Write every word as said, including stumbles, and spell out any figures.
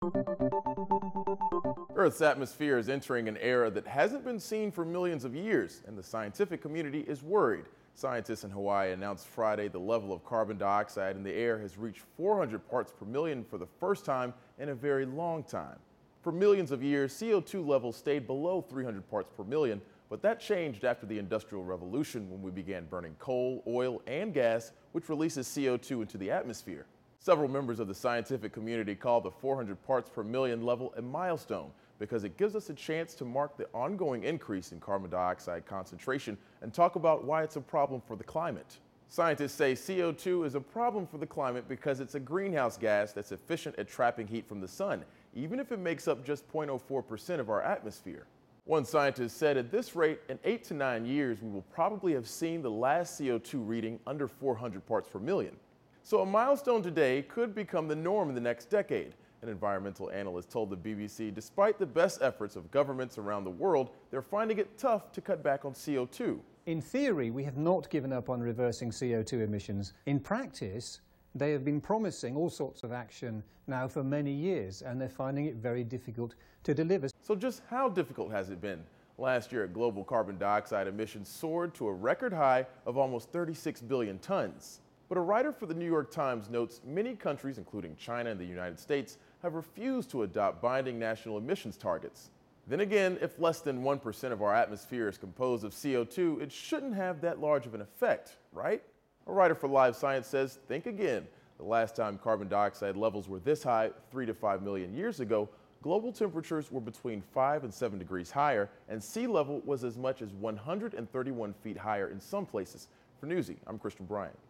Earth's atmosphere is entering an era that hasn't been seen for millions of years, and the scientific community is worried. Scientists in Hawaii announced Friday the level of carbon dioxide in the air has reached four hundred parts per million for the first time in a very long time. For millions of years, C O two levels stayed below three hundred parts per million, but that changed after the Industrial Revolution when we began burning coal, oil, and gas, which releases C O two into the atmosphere. Several members of the scientific community call the four hundred parts per million level a milestone because it gives us a chance to mark the ongoing increase in carbon dioxide concentration and talk about why it's a problem for the climate. Scientists say C O two is a problem for the climate because it's a greenhouse gas that's efficient at trapping heat from the sun, even if it makes up just zero point zero four percent of our atmosphere. One scientist said at this rate, in eight to nine years, we will probably have seen the last C O two reading under four hundred parts per million. So a milestone today could become the norm in the next decade. An environmental analyst told the B B C despite the best efforts of governments around the world, they're finding it tough to cut back on C O two. In theory, we have not given up on reversing C O two emissions. In practice, they have been promising all sorts of action now for many years, and they're finding it very difficult to deliver. So just how difficult has it been? Last year, global carbon dioxide emissions soared to a record high of almost thirty-six billion tons. But a writer for the New York Times notes many countries, including China and the United States, have refused to adopt binding national emissions targets. Then again, if less than one percent of our atmosphere is composed of C O two, it shouldn't have that large of an effect, right? A writer for Live Science says, think again. The last time carbon dioxide levels were this high, three to five million years ago, global temperatures were between five and seven degrees higher, and sea level was as much as one hundred thirty-one feet higher in some places. For Newsy, I'm Christian Bryant.